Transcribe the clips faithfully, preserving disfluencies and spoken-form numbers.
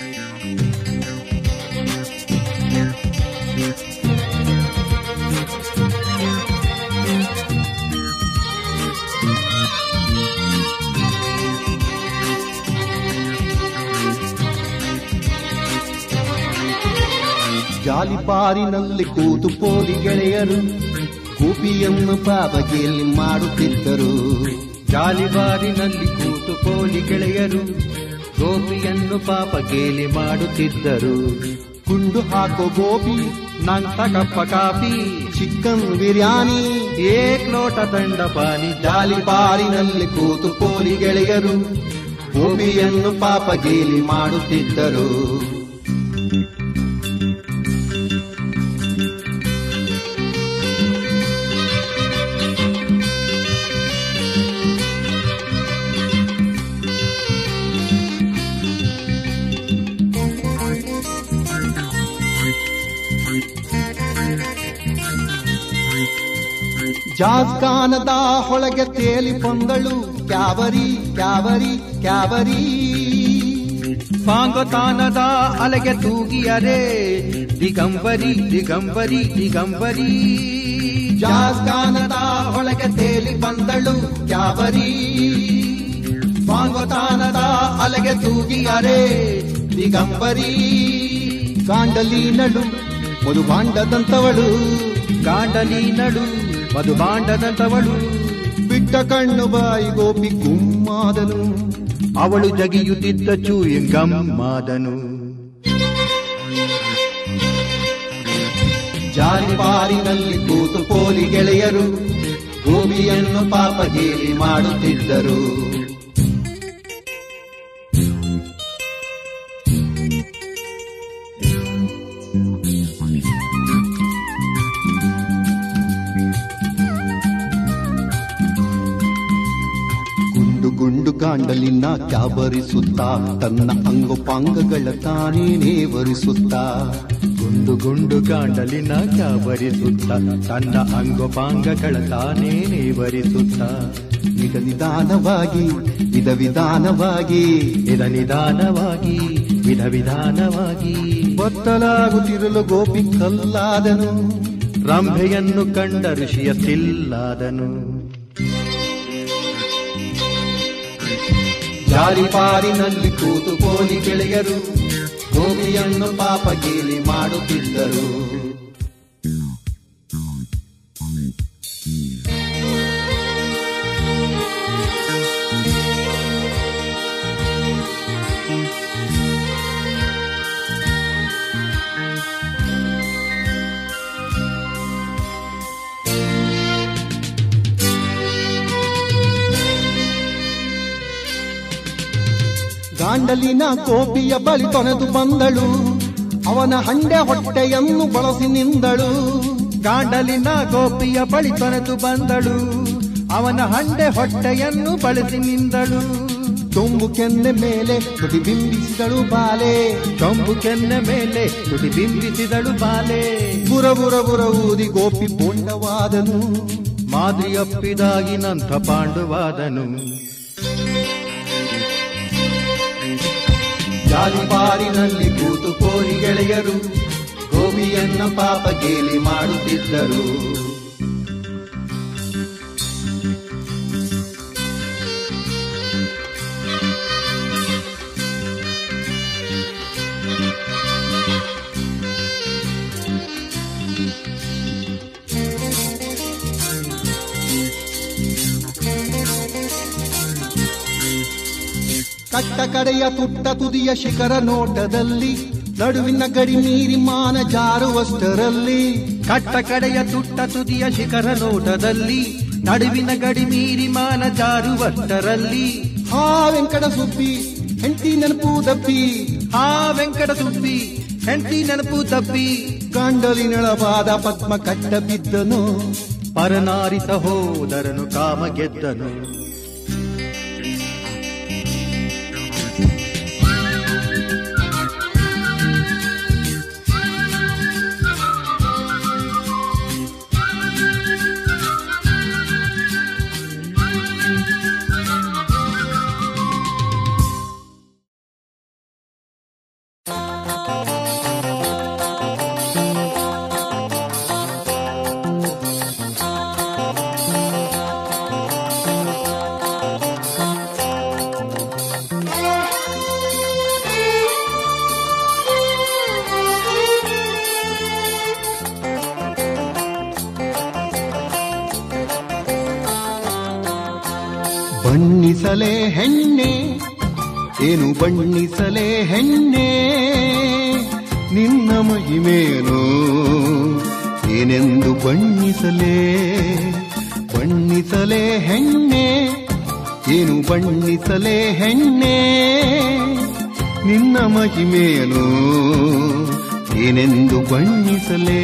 ಜಾಲಿಪಾರಿನಲ್ಲಿ ಕೂತು ಪೋಲಿ ಗೆಳೆಯರು ಗೋಪಿಯನ್ನು ಪಾಪಗೇಲಿ ಮಾಡುತ್ತಿದ್ದರು. ಜಾಲಿಬಾರಿನಲ್ಲಿ ಕೂತು ಪೋಲಿ ಗೆಳೆಯರು ಗೋಪಿಯನ್ನು ಪಾಪಗೇಲಿ ಮಾಡುತ್ತಿದ್ದರು. ಗುಂಡು ಹಾಕೋ ಗೋಪಿ, ನಂತ ಕಪ್ಪ ಕಾಫಿ, ಚಿಕನ್ ಬಿರಿಯಾನಿ, ಏಕ್ ಲೋಟ ದಂಡ ಪಾನಿ. ಜಾಲಿಪಾರಿನಲ್ಲಿ ಕೂತು ಪೋಲಿ ಗೆಳೆಯರು ಗೋಪಿಯನ್ನು ಪಾಪಗೇಲಿ ಮಾಡುತ್ತಿದ್ದರು. ಜಾಜ್ ಗಾನದ ಹೊಳಗೆ ತೇಲಿ ಬಂದಳು ಕ್ಯಾವರಿ ಕ್ಯಾವರಿ ಕ್ಯಾವರಿ. ಪಾಂಗತಾನದ ಅಲೆಗೆ ತೂಗಿಯರೆ ದಿಗಂಬರಿ ದಿಗಂಬರಿ ದಿಗಂಬರಿ. ಜಾಜ್ ಗಾನದ ಹೊಳಗೆ ತೇಲಿ ಬಂದಳು ಕ್ಯಾವರಿ, ಪಾಂಗತಾನದ ಅಲೆಗೆ ತೂಗಿಯರೆ ದಿಗಂಬರಿ. ಗಾಂಡಲಿ ನಡು ಮಧುಭಾಂಡದಂತವಳು, ಗಾಂಡಲಿ ನಡು ಮಧುಭಾಂಡದಂತವಳು. ಬಿಟ್ಟ ಕಣ್ಣು ಬಾಯಿ ಗೋಪಿ ಗುಮ್ಮಾದನು, ಅವಳು ಜಗಿಯುತ್ತಿದ್ದ ಚೂಯಿಂಗಮ್ಮಾದನು. ಜಾಲಿಪಾರಿನಲ್ಲಿ ಕೂತು ಪೋಲಿ ಗೆಳೆಯರು ಗೋಪಿಯನ್ನು ಪಾಪಗೇಲಿ ಮಾಡುತ್ತಿದ್ದರು. ಗುಂಡು ಗಾಂಡಲಿನ ಕ್ಯಾಬರಿಸುತ್ತಾ ತನ್ನ ಅಂಗೋಪಾಂಗಗಳ ತಾನೇನೇ ವರಿಸುತ್ತಾ. ಗುಂಡು ಗುಂಡು ಗಾಂಡಲಿನ ಕ್ಯಾಬರಿಸುತ್ತ ತನ್ನ ಅಂಗೋಪಾಂಗಗಳ ತಾನೇನೇ ವರಿಸುತ್ತಾ. ಇದ ನಿಧಾನವಾಗಿ ವಿಧ ವಿಧಾನವಾಗಿ ಇದ ನಿಧಾನವಾಗಿ ವಿಧ ವಿಧಾನವಾಗಿ ಬತ್ತಲಾಗುತ್ತಿರಲು ಗೋಪಿ ಕಲ್ಲಾದನು, ರಂಭೆಯನ್ನು ಕಂಡ ಋಷಿಯ ತಿಲ್ಲಾದನು. ಜಾಲಿಪಾರಿನಲ್ಲಿ ಕೂತು ಪೋಲಿ ಗೆಳೆಯರು ಗೋಪಿಯನ್ನು ಪಾಪಗೇಲಿ ಮಾಡುತ್ತಿದ್ದರು. ಗಾಂಡಲಿನ ಗೋಪಿಯ ಬಳಿ ತೊನೆದು ಬಂದಳು, ಅವನ ಹಂಡೆ ಹೊಟ್ಟೆಯನ್ನು ಬಳಸಿ ನಿಂದಳು. ಗಾಂಡಲಿನ ಗೋಪಿಯ ಬಳಿ ತೊನೆದು ಬಂದಳು, ಅವನ ಹಂಡೆ ಹೊಟ್ಟೆಯನ್ನು ಬಳಸಿ ನಿಂದಳು. ಚೊಂಬು ಕೆನ್ನೆ ಮೇಲೆ ತುಟಿ ಬಿಂಬಿಸಿದಳು ಬಾಲೆ, ಚೊಂಬು ಕೆನ್ನೆ ಮೇಲೆ ತುಟಿ ಬಿಂಬಿಸಿದಳು ಬಾಲೆ. ಬುರ ಬುರ ಬುರ ಊದಿ ಗೋಪಿ ಪೋಂಡವಾದನು, ಮಾದ್ರಿ ಅಪ್ಪಿದಾಗಿನಂಥ ಪಾಂಡುವಾದನು. ಜಾಲಿಪಾರಿನಲ್ಲಿ ಕೂತು ಪೋಲಿ ಗೆಳೆಯರು ಗೋಪಿಯನ್ನು ಪಾಪಗೇಲಿ ಮಾಡುತ್ತಿದ್ದರು. ಕಟ್ಟ ಕಡೆಯ ತುಟ್ಟ ತುದಿಯ ಶಿಖರ ನೋಟದಲ್ಲಿ ನಡುವಿನ ಗಡಿ ಮೀರಿ ಮಾನ ಜಾರುವಷ್ಟರಲ್ಲಿ. ಕಟ್ಟ ಕಡೆಯ ತುಟ್ಟ ತುದಿಯ ಶಿಖರ ನೋಟದಲ್ಲಿ ನಡುವಿನ ಗಡಿ ಮೀರಿ ಮಾನ ಜಾರುವಷ್ಟರಲ್ಲಿ. ಹಾ ವೆಂಕಟ ಸುಬ್ಬಿ ಹೆಂಡತಿ ನೆನಪು ದಪ್ಪಿ, ಹಾ ವೆಂಕಟ ಸುಬ್ಬಿ ಹೆಂಡತಿ ನೆನಪು ತಪ್ಪಿ. ಗಾಂಡಲಿನಳವಾದ ಪದ್ಮ ಕಟ್ಟ ಬಿದ್ದನು, ಪರನಾರಿತ ಹೋದರನು ಕಾಮ ಗೆದ್ದನು. ಬಣ್ಣಿಸಲೇ ಹೆಣ್ಣೆ, ಏನು ಬಣ್ಣಿಸಲೇ ಹೆಣ್ಣೆ, ನಿನ್ನ ಮಹಿಮೆಯನು ಏನೆಂದು ಬಣ್ಣಿಸಲೇ. ಬಣ್ಣಿಸಲೇ ಹೆಣ್ಣೆ, ಏನು ಬಣ್ಣಿಸಲೇ ಹೆಣ್ಣೆ, ನಿನ್ನ ಮಹಿಮೆಯನು ಏನೆಂದು ಬಣ್ಣಿಸಲೇ.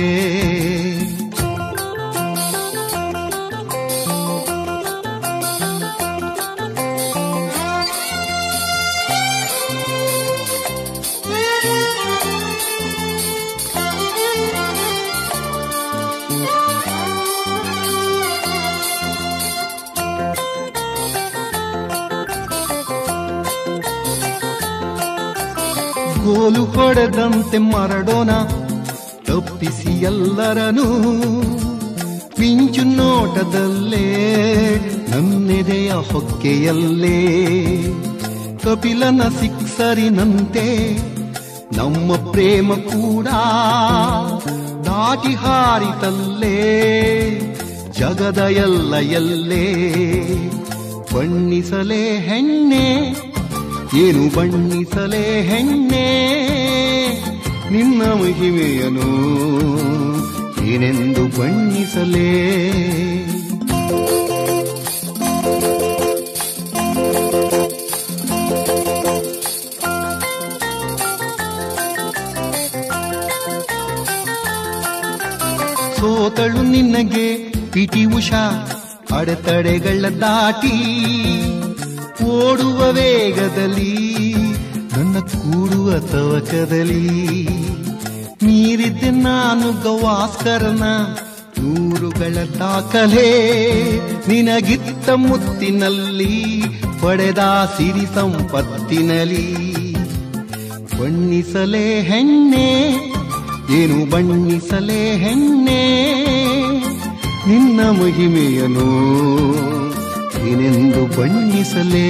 ಗೋಲು ಹೊಡೆದಂತೆ ಮರಡೋಣ ತಪ್ಪಿಸಿ ಎಲ್ಲರನು, ಮಿಂಚು ನೋಟದಲ್ಲೇ ನನ್ನೆದೆಯ ಹೊಕ್ಕೆಯಲ್ಲೇ, ಕಪಿಲನ ಸಿಕ್ಸರಿನಂತೆ ನಮ್ಮ ಪ್ರೇಮ ಕೂಡ ದಾಟಿ ಹಾರಿತಲ್ಲೇ ಜಗದ ಎಲ್ಲ ಎಲ್ಲೇ. ಬಣ್ಣಿಸಲೇ ಹೆಣ್ಣೆ, ಏನು ಬಣ್ಣಿಸಲೇ ಹೆಣ್ಣೆ, ನಿನ್ನ ಮಹಿಮೆಯನು ಏನೆಂದು ಬಣ್ಣಿಸಲೇ. ಸೋತಳು ನಿನಗೆ ಪಿಟಿ ಉಷಾ ಅಡೆತಡೆಗಳ ದಾಟಿ, ಓಡುವ ವೇಗದಲ್ಲಿ ನನ್ನ ಕೂಡುವ ತವಕದಲ್ಲಿ, ಮೀರಿದ್ದೆ ನಾನು ಗವಾಸ್ಕರನ ನೂರುಗಳ ದಾಖಲೆ, ನಿನಗಿತ್ತ ಮುತ್ತಿನಲ್ಲಿ ಪಡೆದ ಸಿರಿ ಸಂಪತ್ತಿನಲ್ಲಿ. ಬಣ್ಣಿಸಲೇ ಹೆಣ್ಣೆ, ಏನು ಬಣ್ಣಿಸಲೇ ಹೆಣ್ಣೆ, ನಿನ್ನ ಮಹಿಮೆಯನು ಏನೆಂದು ಬಣ್ಣಿಸಲೇ.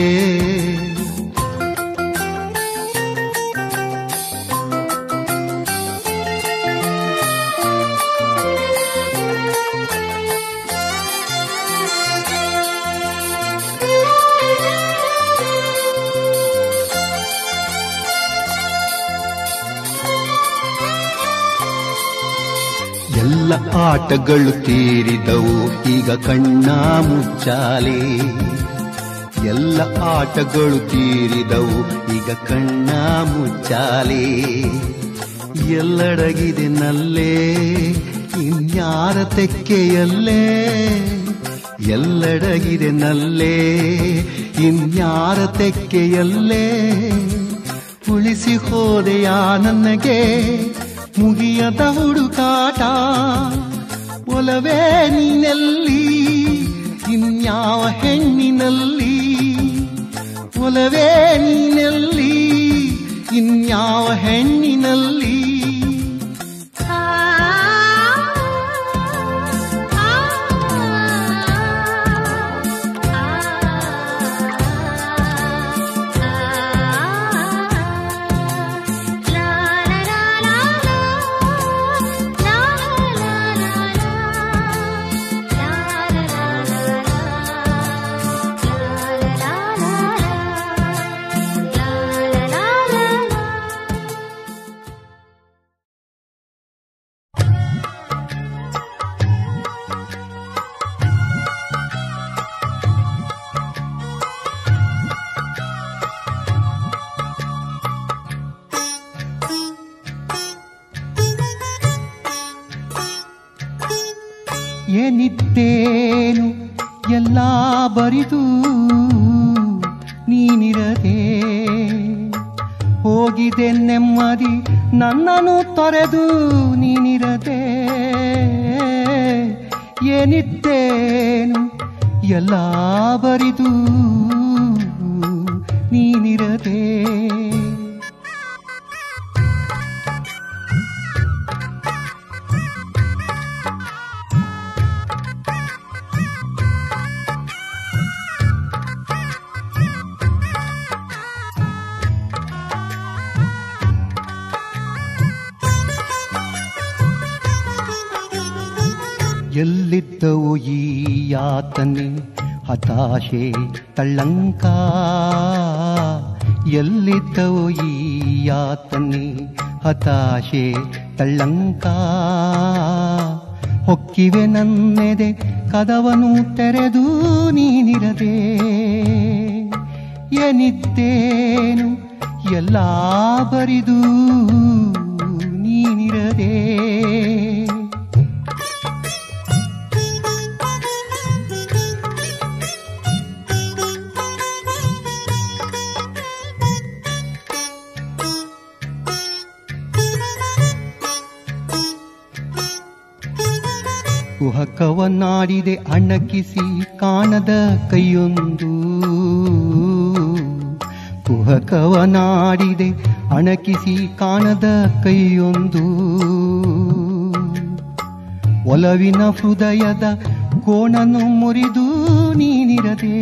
ಎಲ್ಲ ಆಟಗಳು ತೀರಿದವು ಈಗ ಕಣ್ಣ ಮುಚ್ಚಾಲೆ, ಎಲ್ಲ ಆಟಗಳು ತೀರಿದವು ಈಗ ಕಣ್ಣ ಮುಚ್ಚಾಲೆ. ಎಲ್ಲಡಗಿದೆ ನಲ್ಲೇ ಇನ್ಯಾರ ತೆಕ್ಕೆಯಲ್ಲೇ, ಎಲ್ಲಡಗಿದೆ ನಲ್ಲೇ ಇನ್ಯಾರ ತೆಕ್ಕೆಯಲ್ಲೇ. ಉಳಿಸಿ ಹೋದೆಯಾ ನನಗೆ ಮುಗಿಯದ ಹುಡುಕಾಟ, ಒಲವೇ ನೀನೆಲ್ಲಿ ಇನ್ಯಾವ ಹೆಣ್ಣಿನಲ್ಲಿ, ಒಲವೇ ನೀನೆಲ್ಲಿ ಇನ್ಯಾವ ಹೆಣ್ಣಿನಲ್ಲಿ. ಏನಿದ್ದೇನು ಎಲ್ಲ ಬರಿದು ನೀನಿರದೆ, ಹೋಗಿದೆ ನೆಮ್ಮದಿ ನನ್ನನ್ನು ತೊರೆದು ನೀನಿರದೆ. ಏನಿದ್ದೇನು ಎಲ್ಲ ಬರಿದು ನೀನಿರದೆ. ಎಲ್ಲಿದ್ದವು ಈ ಯಾತನೆ ಹತಾಶೆ ತಳ್ಳಂಕ ಎಲ್ಲಿದ್ದವು ಈ ಯಾತನೆ ಹತಾಶೆ ತಳ್ಳಂಕ ಹೊಕ್ಕಿವೆ ನನ್ನೆದೆ ಕದವನು ತೆರೆದು ನೀನಿರದೆ ಏನಿದ್ದೇನು ಎಲ್ಲ ಬರಿದು ನೀನಿರದೆ ಕುಹಕವನ್ನಾಡಿದೆ ಅಣಕಿಸಿ ಕಾಣದ ಕೈಯೊಂದು ಕುಹಕವನಾಡಿದೆ ಅಣಕಿಸಿ ಕಾಣದ ಕೈಯೊಂದು ಒಲವಿನ ಹೃದಯದ ಕೋಣನು ಮುರಿದು ನೀನಿರದೆ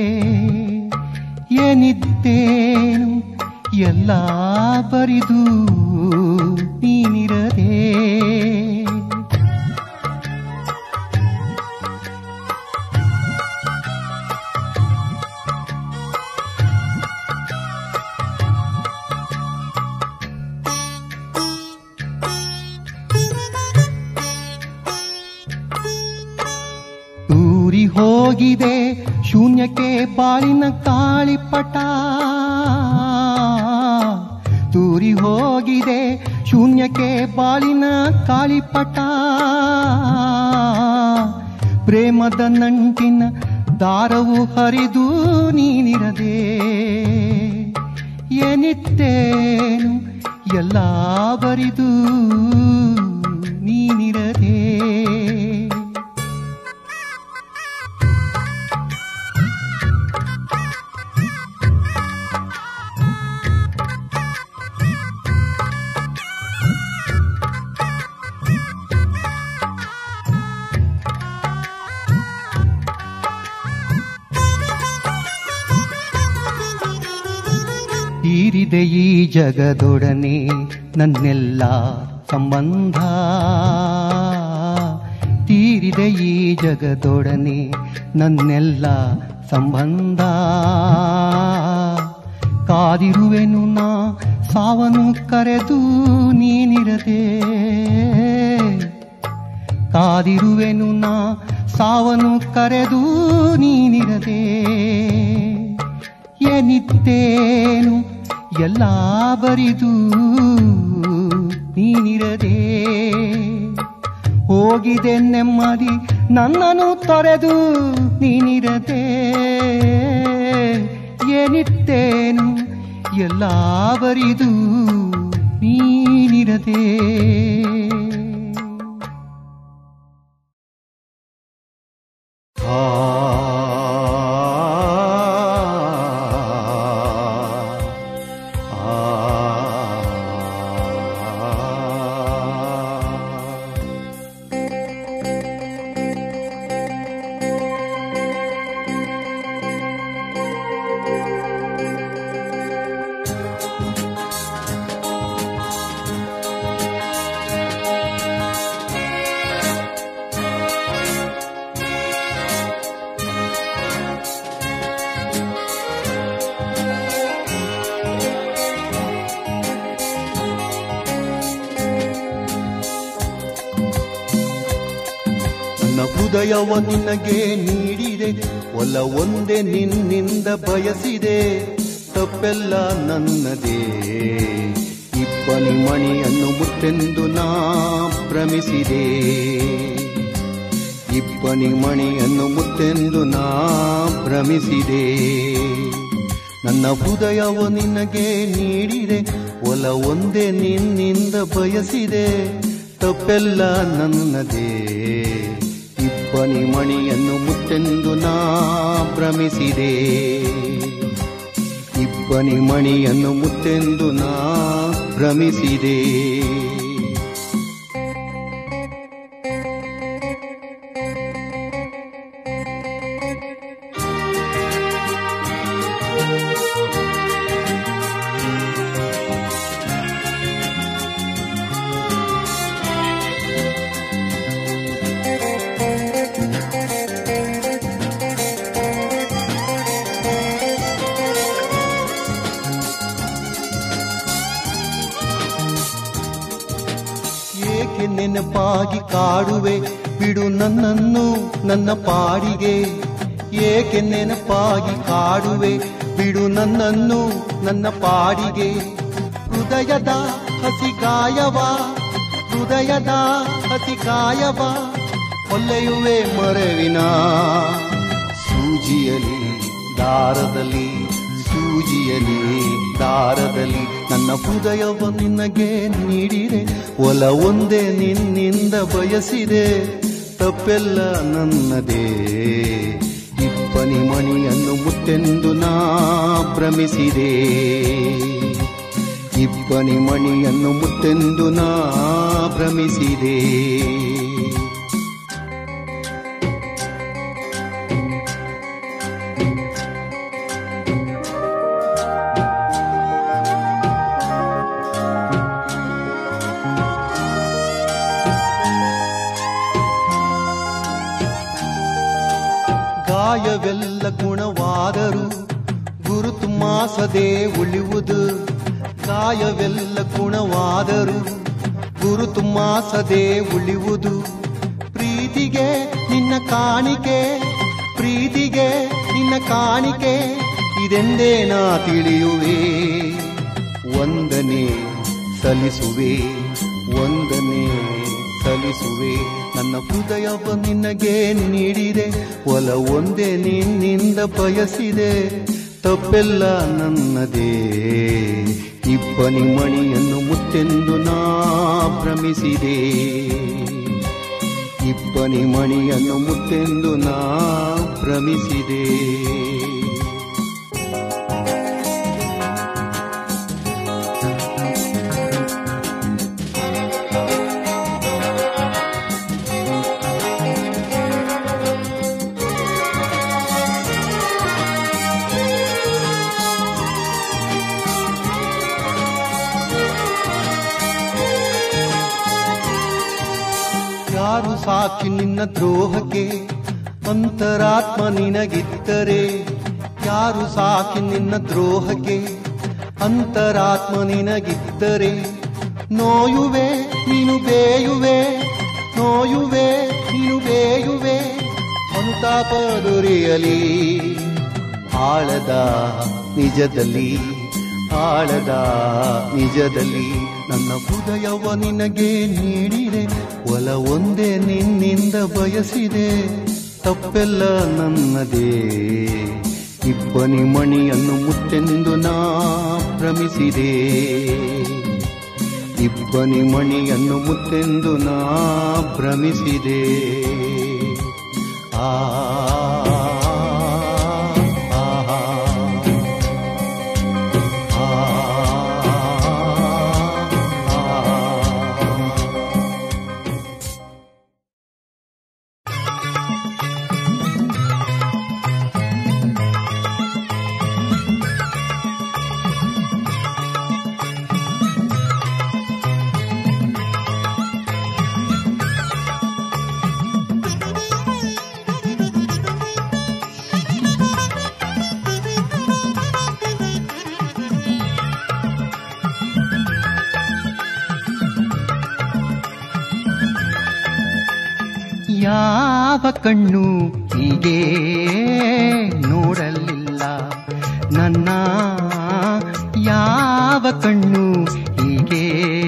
ಏನಿದ್ದೇನು ಎಲ್ಲ ಬರಿದು ನೀನಿರದೆ ಹೋಗಿದೆ ಶೂನ್ಯಕ್ಕೆ ಬಾಳಿನ ಕಾಳಿಪಟ ತೂರಿ ಹೋಗಿದೆ ಶೂನ್ಯಕ್ಕೆ ಬಾಳಿನ ಕಾಳಿಪಟ ಪ್ರೇಮದ ನಂಟಿನ ದಾರವು ಹರಿದು ನೀನಿರದೆ ಏನಿತ್ತೇನು ಎಲ್ಲ ಬರಿದು ನೀನಿರದೆ ತೀರಿದೆ ಈ ಜಗದೊಡನೆ ನನ್ನೆಲ್ಲ ಸಂಬಂಧ ತೀರಿದೆ ಈ ಜಗದೊಡನೆ ನನ್ನೆಲ್ಲ ಸಂಬಂಧ ಕಾದಿರುವೆನು ನಾ ಸಾವನು ಕರೆದು ನೀನಿರದೆ ಕಾದಿರುವೆನು ನಾ ಸಾವನು ಕರೆದು ನೀನಿರದೆ ಏನಿದ್ದೇನು ಎಲ್ಲ ಬರಿದು ನೀನಿರದೆ ಹೋಗಿದೆ ನೆಮ್ಮದಿ ನನ್ನನ್ನು ತೊರೆದು ನೀನಿರದೆ ಏನಿತ್ತೇನು ಎಲ್ಲ ಬರಿದು ನೀನಿರದೆ ಹೃದಯವ ನಿನಗೆ ನೀಡಿದೆ ಒಲ ಒಂದೇ ನಿನ್ನಿಂದ ಬಯಸಿದೆ ತಪ್ಪೆಲ್ಲ ನನ್ನದೇ ಇಬ್ಬನಿ ಮಣಿಯನ್ನು ಮುತ್ತೆಂದು ನಾ ಭ್ರಮಿಸಿದೆ ಇಬ್ಬನಿ ಮಣಿಯನ್ನು ಮುತ್ತೆಂದು ನಾ ಭ್ರಮಿಸಿದೆ ನನ್ನ ಹೃದಯವ ನಿನಗೆ ನೀಡಿದೆ ಒಲ ಒಂದೇ ನಿನ್ನಿಂದ ಬಯಸಿದೆ ತಪ್ಪೆಲ್ಲ ನನ್ನದೇ ಇಬ್ಬನಿ ಮಣಿಯನ್ನು ಮುತ್ತೆಂದು ನಾ ಭ್ರಮಿಸಿದೆ ಇಬ್ಬನಿ ಮಣಿಯನ್ನು ಮುತ್ತೆಂದು ನಾ ಭ್ರಮಿಸಿದೆ ನೆನಪಾಗಿ ಕಾಡುವೆ ಬಿಡು ನನ್ನನ್ನು ನನ್ನ ಪಾಡಿಗೆ ಏಕೆ ನೆನಪಾಗಿ ಕಾಡುವೆ ಬಿಡು ನನ್ನನ್ನು ನನ್ನ ಪಾಡಿಗೆ ಹೃದಯದ ಹಸಿಗಾಯವ ಹೃದಯದ ಹಸಿಗಾಯವ ಹೊಲೆಯುವೆ ಮರವಿನ ಸೂಜಿಯಲಿ ದಾರದಲ್ಲಿ ಸೂಜಿಯಲಿ ದಾರದಲ್ಲಿ ನನ್ನ ಹೃದಯವ ನಿನಗೆ ನೀಡಿದೆ ಒಲ ಒಂದೇ ನಿನ್ನಿಂದ ಬಯಸಿದೆ ತಪ್ಪೆಲ್ಲ ನನ್ನದೇ ಇಬ್ಬನಿ ಮಣಿಯನ್ನು ಮುತ್ತೆಂದು ನಾ ಭ್ರಮಿಸಿದೆ ಇಬ್ಬನಿ ಮಣಿಯನ್ನು ಮುತ್ತೆಂದು ನಾ ಭ್ರಮಿಸಿದೆ ಗಾಯವೆಲ್ಲ ಗುಣವಾದರೂ ಗುರುತು ಮಾಸದೆ ಉಳಿಯುವುದು ಗಾಯವೆಲ್ಲ ಗುಣವಾದರೂ ಗುರುತು ಮಾಸದೆ ಉಳಿಯುವುದು ಪ್ರೀತಿಗೆ ನಿನ್ನ ಕಾಣಿಕೆ ಪ್ರೀತಿಗೆ ನಿನ್ನ ಕಾಣಿಕೆ ಇದೆಂದೇ ನಾ ತಿಳಿಯುವೆ ವಂದನೆ ಸಲ್ಲಿಸುವೆ ವಂದನೆ ಸಲ್ಲಿಸುವೆ ನನ್ನ ಹೃದಯವ ನಿನಗೆ ನೀಡಿದೆ ಒಲ ಒಂದೇ ನಿನ್ನಿಂದ ಬಯಸಿದೆ ತಪ್ಪೆಲ್ಲ ನನ್ನದೇ ಇಬ್ಬನಿ ಮಣಿಯನ್ನು ಮುತ್ತೆಂದು ನಾ ಭ್ರಮಿಸಿದೆ ಇಬ್ಬನಿ ಮಣಿಯನ್ನು ಮುತ್ತೆಂದು ನಾ ಭ್ರಮಿಸಿದೆ ಯಾರು ಸಾಕ್ಷಿ ನಿನ್ನ ದ್ರೋಹಕ್ಕೆ ಅಂತರಾತ್ಮ ನಿನಗಿದ್ದರೆ ಯಾರು ಸಾಕ್ಷಿ ನಿನ್ನ ದ್ರೋಹಕ್ಕೆ ಅಂತರಾತ್ಮ ನಿನಗಿದ್ದರೆ ನೋಯುವೆ ನೀನು ಬೇಯುವೆ ನೋಯುವೆ ನೀನು ಬೇಯುವೆ ಅನುತಾಪ ದೊರೆಯಲಿ ಆಳದ ನಿಜದಲ್ಲಿ ಆಳದ ನಿಜದಲ್ಲಿ ನನ್ನ ಹೃದಯವ ನಿನಗೆ ನೀಡಿದೆ ಒಲ ಒಂದೇ ನಿನ್ನಿಂದ ಬಯಸಿದೆ ತಪ್ಪೆಲ್ಲ ನನ್ನದೇ ಇಬ್ಬನಿ ಮಣಿಯನ್ನು ಮುತ್ತೆಂದು ನಾ ಭ್ರಮಿಸಿದೆ ಇಬ್ಬನಿ ಮಣಿಯನ್ನು ಮುತ್ತೆಂದು ನಾ ಭ್ರಮಿಸಿದೆ ಆ ಯಾವ ಕಣ್ಣು ಹೀಗೆ ನೋಡಲಿಲ್ಲ ನನ್ನ ಯಾವ ಕಣ್ಣು ಹೀಗೆ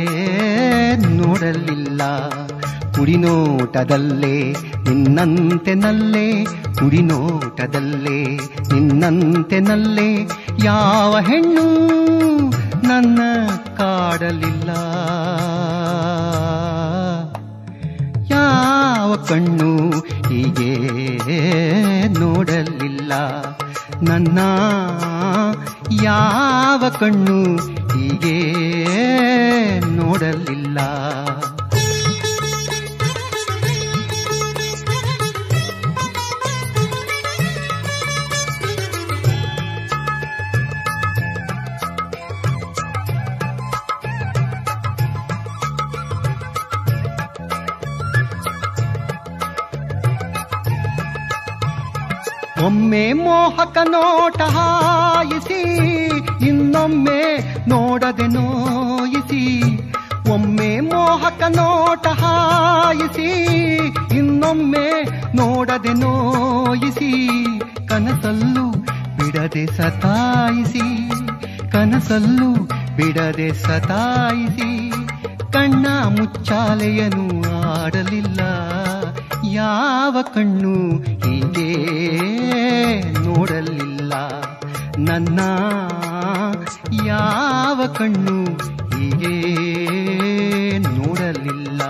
ನೋಡಲಿಲ್ಲ ಕುಡಿನೋಟದಲ್ಲೇ ನಿನ್ನಂತೆ ನಲ್ಲೇ ಕುಡಿನೋಟದಲ್ಲೇ ನಿನ್ನಂತೆ ನಲ್ಲೇ ಯಾವ ಹೆಣ್ಣು ನನ್ನ ಕಾಡಲಿಲ್ಲ ಯಾವ ಕಣ್ಣು ಹೀಗೆ ನೋಡಲಿಲ್ಲ ನನ್ನ ಯಾವ ಕಣ್ಣು ಹೀಗೆ ನೋಡಲಿಲ್ಲ ಒಮ್ಮೆ ಮೋಹಕ ನೋಟ ಹಾಯಿಸಿ ಇನ್ನೊಮ್ಮೆ ನೋಡದೆ ನೋಯಿಸಿ ಒಮ್ಮೆ ಮೋಹಕ ನೋಟ ಹಾಯಿಸಿ ಇನ್ನೊಮ್ಮೆ ನೋಡದೆ ನೋಯಿಸಿ ಕನಸಲ್ಲೂ ಬಿಡದೆ ಸತಾಯಿಸಿ ಕನಸಲ್ಲೂ ಬಿಡದೆ ಸತಾಯಿಸಿ ಕಣ್ಣ ಮುಚ್ಚಾಲೆಯನು ಆಡಲಿಲ್ಲ ಯಾವ ಕಣ್ಣು ಹೀಗೆ ನೋಡಲಿಲ್ಲ ನನ್ನ ಯಾವ ಕಣ್ಣು ಹೀಗೆ ನೋಡಲಿಲ್ಲ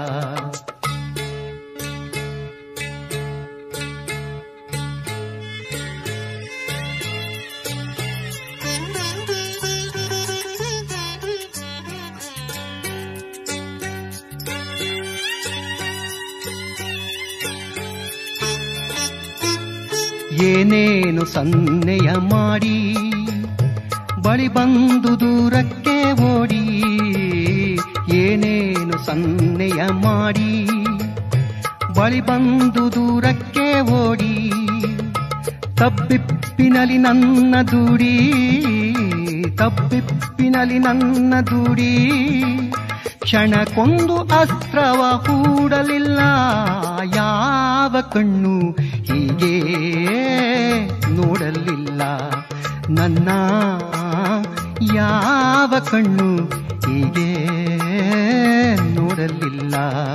ಏನೇನು ಸನ್ನೆಯ ಮಾಡಿ ಬಳಿ ಬಂದು ದೂರಕ್ಕೆ ಓಡಿ ಏನೇನು ಸನ್ನೆಯ ಮಾಡಿ ಬಳಿ ಬಂದು ದೂರಕ್ಕೆ ಓಡಿ ತಬ್ಬಿಪ್ಪಿನಲಿ ನನ್ನ ದೂಡಿ ತಬ್ಬಿಪ್ಪಿನಲಿ ನನ್ನ ದೂಡಿ ಕ್ಷಣಕ್ಕೊಂದು ಅಸ್ತ್ರವ ಹೂಡಲಿಲ್ಲ ಯಾವ ಕಣ್ಣು ಹೀಗೆ ನೋಡಲಿಲ್ಲ ನನ್ನ ಯಾವ ಕಣ್ಣು ಹೀಗೆ ನೋಡಲಿಲ್ಲ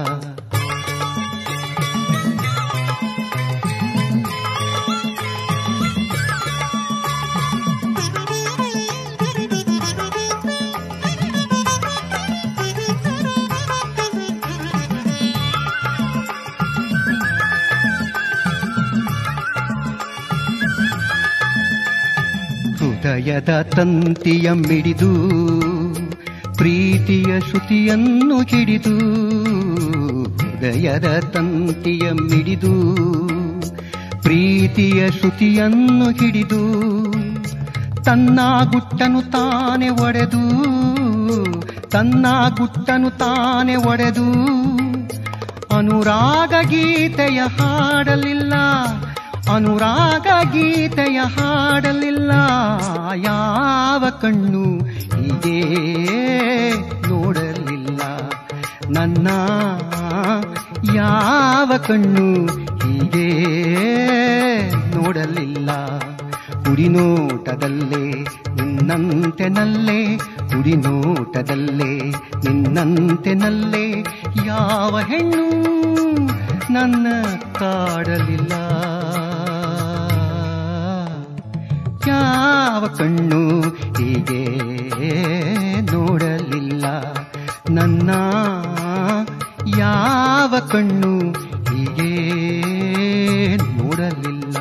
ಹೃದಯದ ತಂತಿಯ ಮಿಡಿದು ಪ್ರೀತಿಯ ಶ್ರುತಿಯನ್ನು ಹಿಡಿದು ಹೃದಯದ ತಂತಿಯ ಮಿಡಿದು ಪ್ರೀತಿಯ ಶ್ರುತಿಯನ್ನು ಹಿಡಿದು ತನ್ನ ಗುಟ್ಟನು ತಾನೆ ಒಡೆದು ತನ್ನ ಗುಟ್ಟನು ತಾನೆ ಒಡೆದು ಅನುರಾಗ ಗೀತೆಯ ಹಾಡಲಿಲ್ಲ ಅನುರಾಗ ಗೀತೆಯ ಹಾಡಲಿಲ್ಲ ಯಾವ ಕಣ್ಣು ಹೀಗೆ ನೋಡಲಿಲ್ಲ ನನ್ನ ಯಾವ ಕಣ್ಣು ಹೀಗೆ ನೋಡಲಿಲ್ಲ ಕುಡಿನೋಟದಲ್ಲೇ ನಿನ್ನಂತೆ ನಲ್ಲೇ ಕುಡಿನೋಟದಲ್ಲೇ ನಿನ್ನಂತೆ ನಲ್ಲೇ ಯಾವ ಹೆಣ್ಣು ನನ್ನ ಕಾಡಲಿಲ್ಲ ಯಾವ ಕಣ್ಣು ಹೀಗೆ ನೋಡಲಿಲ್ಲ ನನ್ನ ಯಾವ ಕಣ್ಣು ಹೀಗೆ ನೋಡಲಿಲ್ಲ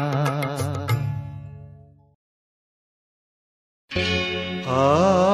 ಆ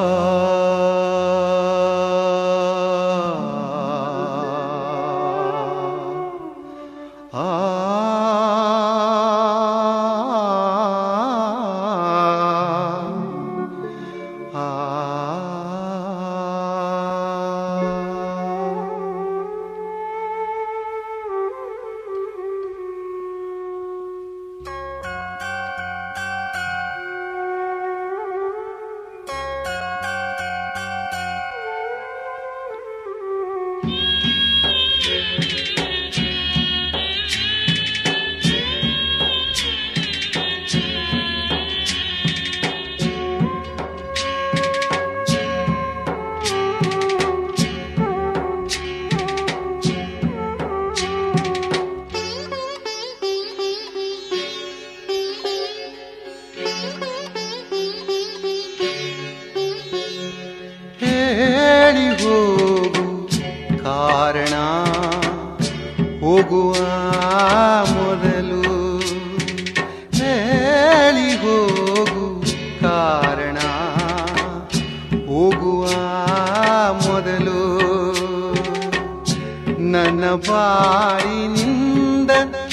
ಬಾಳಿನಿಂದ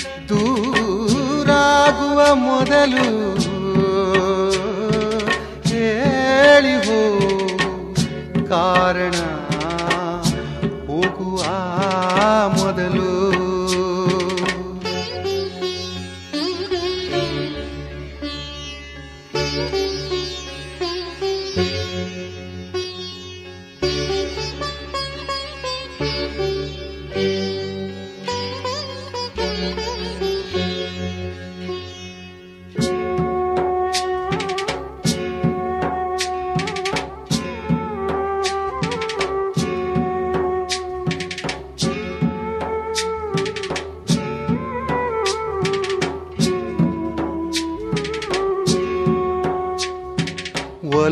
ದೂರಾಗುವ ಮೊದಲು ಹೇಳಿ ಹೋಗು ಕಾರಣ ಹೋಗುವ ಮೊದಲು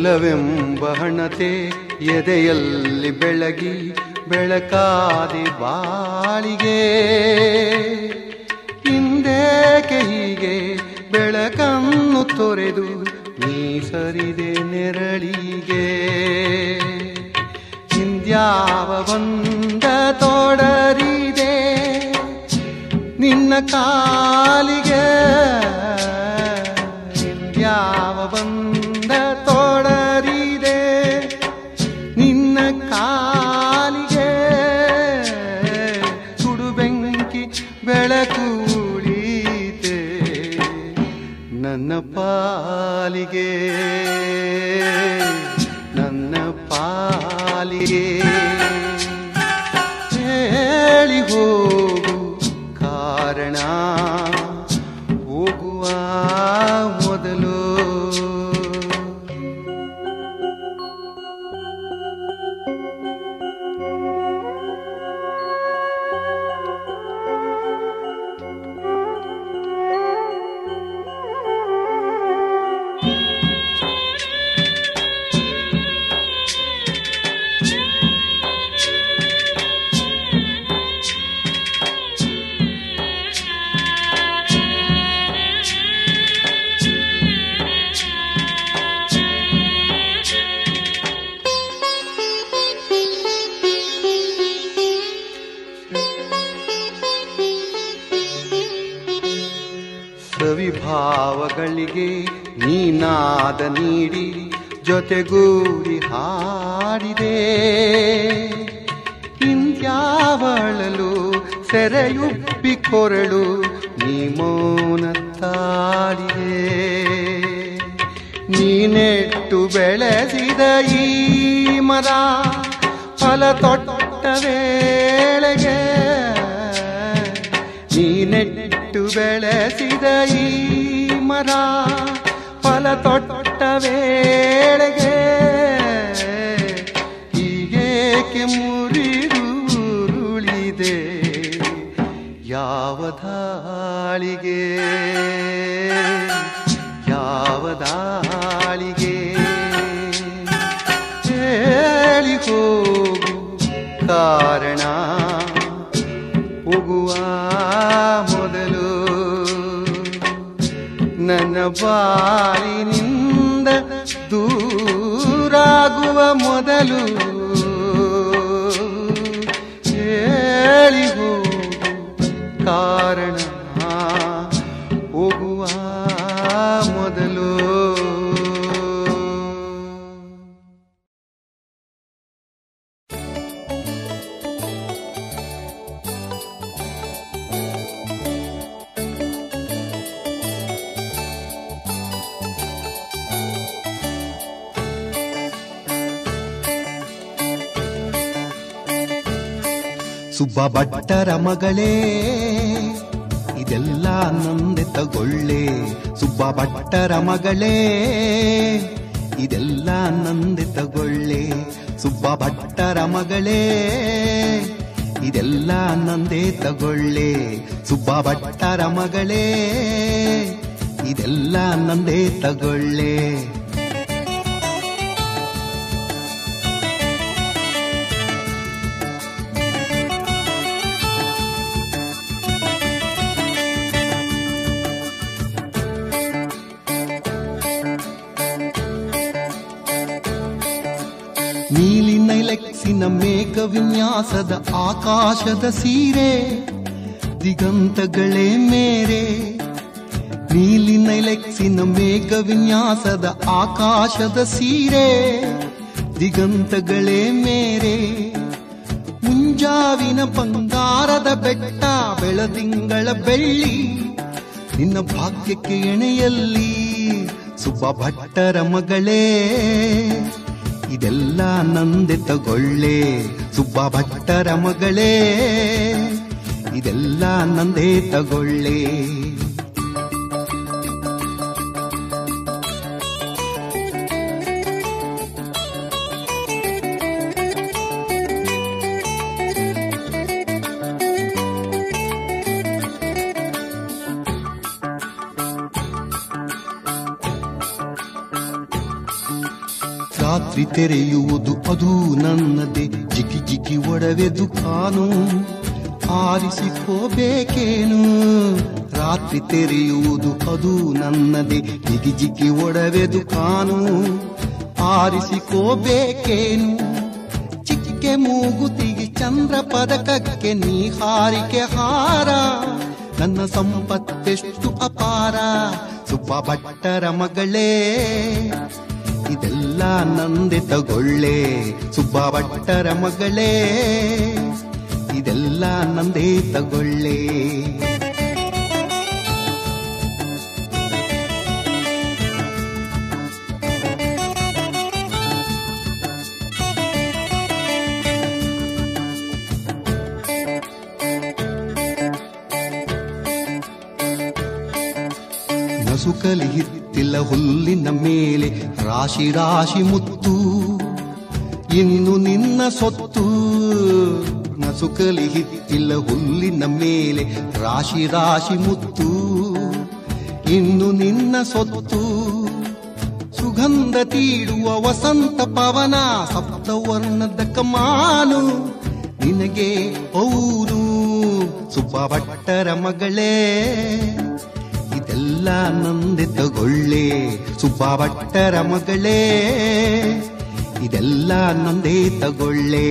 ಒಲವೆಂಬ ಹಣತೆ ಎದೆಯಲ್ಲಿ ಬೆಳಗಿ ಬೆಳಕಾದೆ ಬಾಳಿಗೆ. ಹಿಂದೇಕೆ ಹೀಗೆ ಬೆಳಕನ್ನು ತೊರೆದು ನೀ ಸರಿದೆ ನೆರಳಿಗೆ. ಹಿಂದ್ಯಾವ ಬಂದ ತೋಡರಿದೆ ನಿನ್ನ ಕಾಲಿಗೆ. ಹಿಂದ್ಯಾವ ಬಂದ ತೋಡರಿದೆ ನಿನ್ನ ಕಾಲಿಗೆ. ಸುಡು ಬೆಂಕಿ ಬೆಳಕುಳೀತೆ ನನ್ನ ಪಾಲಿಗೆ, ನನ್ನ ಪಾಲಿಗೆ. ಹೇಳಿ ಹೋಗು ಕಾರಣ ಹೋಗುವ ಮೊದಲು. ಸವಿಭಾವಗಳಿಗೆ ನೀನಾದ ನೀಡಿ ಜೊತೆಗೂಡಿ ಹಾಡಿದೆ. ಇಂದ್ಯಾವಳಲು ಸೆರೆಯುಪ್ಪಿ ಕೊರಳು ನೀ ಮೌನ ತಾಳಿದೆ. ನೀನೆಟ್ಟು ಬೆಳೆಸಿದ ಈ ಮರ ಫಲ ತೊಟ್ಟ ವೇಳೆಗೆ. ನೀನೆಟ್ಟು ಬೆಳೆಸಿದ ಈ ಮರ ಫಲ ತೊಟ್ಟ ವೇಳೆಗೆ. ಹೀಗೇಕೆ ಮುರಿದುರುಳಿದೆ ಯಾವ ದಾಳಿಗೆ, ಯಾವ ದಾಳಿಗೆ. ಹೇಳಿ ಹೋಗು ಕಾರಣ ಹೋಗುವ ಮೊದಲು. ನನ್ನ ಬಾಳಿನಿಂದ ದೂರಾಗುವ ಮೊದಲು. ಹೇಳಿ ಹೋಗು ಕಾರಣ ಹೋಗುವ ಮೊದಲು. ಸುಬ್ಬ ಭಟ್ಟರ ಮಗಳೇ ಇದೆಲ್ಲ ನಂದೆ ತಗೊಳ್ಳೆ. ಸುಬ್ಬ ಭಟ್ಟರ ಮಗಳೇ ಇದೆಲ್ಲ ನಂದೆ ತಗೊಳ್ಳೆ. ಸುಬ್ಬ ಭಟ್ಟರ ಮಗಳೇ ಇದೆಲ್ಲ ನಂದೆ ತಗೊಳ್ಳೆ. ಸುಬ್ಬ ಭಟ್ಟರ ಮಗಳೇ ಇದೆಲ್ಲ ನಂದೆ ತಗೊಳ್ಳೆ. ನೀಲಿ ನೈಲೆಕ್ಸಿನ ಮೇಘ ವಿನ್ಯಾಸದ ಆಕಾಶದ ಸೀರೆ ದಿಗಂತಗಳೇ ಮೇರೆ. ನೀಲಿ ನೈಲೆಕ್ಸಿನ ಮೇಘ ವಿನ್ಯಾಸದ ಆಕಾಶದ ಸೀರೆ ದಿಗಂತಗಳೇ ಮೇರೆ. ಮುಂಜಾವಿನ ಬಂಗಾರದ ಬೆಟ್ಟ ಬೆಳದಿಂಗಳ ಬೆಳ್ಳಿ ನಿನ್ನ ಭಾಗ್ಯಕ್ಕೆ ಎಣೆಯಲ್ಲಿ. ಸುಬ್ಬ ಭಟ್ಟರ ಮಗಳೇ ಇದೆಲ್ಲ ನಂದೆ ತಗೊಳ್ಳೆ. ಸುಬ್ಬ ಭಟ್ಟರ ಮಗಳೇ ಇದೆಲ್ಲ ನಂದೆ ತಗೊಳ್ಳೆ. ರಾತ್ರಿ ತೆರೆಯುವುದು ಅದು ನನ್ನದೇ, ಜಿಗಿ ಜಿಗಿ ಒಡವೆ ದುಕಾನು ಆರಿಸಿಕೋಬೇಕೇನು. ರಾತ್ರಿ ತೆರೆಯುವುದು ಅದು ನನ್ನದೇ, ಜಿಗಿ ಜಿಗಿ ಒಡವೆ ದುಕಾನು ಆರಿಸಿಕೋಬೇಕೇನು. ಚಿಕ್ಕೆ ಮೂಗುತಿಗೆ ಚಂದ್ರ ಪದಕಕ್ಕೆ ನೀ ಹಾರಿಕೆ ಹಾರ, ನನ್ನ ಸಂಪತ್ತೆಷ್ಟು ಅಪಾರ. ಸುಬ್ಬ ಭಟ್ಟರ ಮಗಳೇ ಇದೆಲ್ಲ ನಂದೆ ತಗೊಳ್ಳೆ, ಸುಬ್ಬ ಭಟ್ಟರ ಮಗಳೇ ಇದೆಲ್ಲ ನಂದೇ ತಗೊಳ್ಳೆ. ನಸುಕಲಿ ಹಿತ್ತಿಲ್ಲ ಹುಲ್ಲಿನ ಮೇಲೆ ರಾಶಿ ರಾಶಿ ಮುತ್ತು, ಇನ್ನು ನಿನ್ನ ಸೊತ್ತು. ನಸುಕಲಿ ಹಿತ್ತಿಲ್ಲ ಹುಲ್ಲಿನ ಮೇಲೆ ರಾಶಿ ರಾಶಿ ಮುತ್ತು, ಇನ್ನು ನಿನ್ನ ಸೊತ್ತು. ಸುಗಂಧ ತೀಡುವ ವಸಂತ ಪವನ ಸಪ್ತವರ್ಣದ ಕಮಾನು ನಿನಗೆ ಪೌರು, ಸುಬ್ಬ ಭಟ್ಟರ ಮಗಳೇ ಇದೆಲ್ಲ ನಂದೆ ತಗೊಳ್ಳೆ. ಸುಬ್ಬ ಭಟ್ಟರ ಮಗಳೇ ಇದೆಲ್ಲ ನಂದೇ ತಗೊಳ್ಳೆ.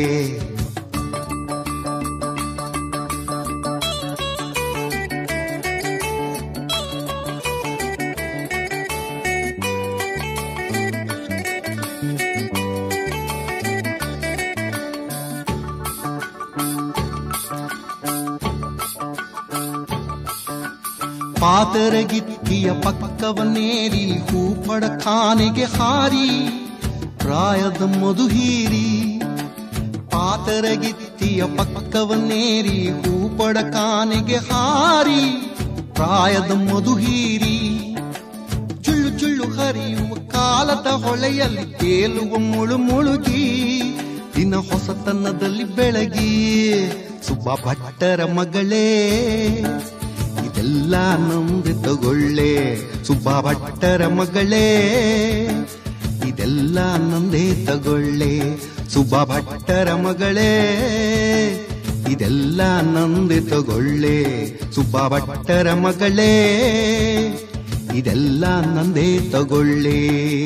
ಪಾತರಗಿತ್ತಿಯ ಪಕ್ಕವನ್ನೇರಿ ಹೂಪಡ ಖಾನೆಗೆ ಹಾರಿ ಪ್ರಾಯದ ಮಧು ಹೀರಿ. ಪಾತರಗಿತ್ತಿಯ ಪಕ್ಕವನ್ನೇರಿ ಹೂಪಡ ಖಾನೆಗೆ ಹಾರಿ ಪ್ರಾಯದ ಮಧು ಹೀರಿ. ಚುಳ್ಳು ಚುಳ್ಳು ಹರಿಯುವ ಕಾಲದ ಹೊಳೆಯಲ್ಲಿ ತೇಲುವ ಮುಳು ಮುಳುಗಿ, ದಿನ ಹೊಸತನದಲ್ಲಿ ಬೆಳಗಿ. ಸುಬ್ಬ ಭಟ್ಟರ ಮಗಳೇ ಇದೆಲ್ಲ ನಂದೆ ತಗೊಳ್ಳೆ, ಸುಬ್ಬ ಭಟ್ಟರ ಮಗಳೇ ಇದೆಲ್ಲ ನಂದೇ ತಗೊಳ್ಳೆ. ಸುಬ್ಬ ಭಟ್ಟರ ಮಗಳೇ ಇದೆಲ್ಲ ನಂದೆ ತಗೊಳ್ಳೆ, ಸುಬ್ಬ ಭಟ್ಟರ ಮಗಳೇ ಇದೆಲ್ಲ ನಂದೇ ತಗೊಳ್ಳೆ.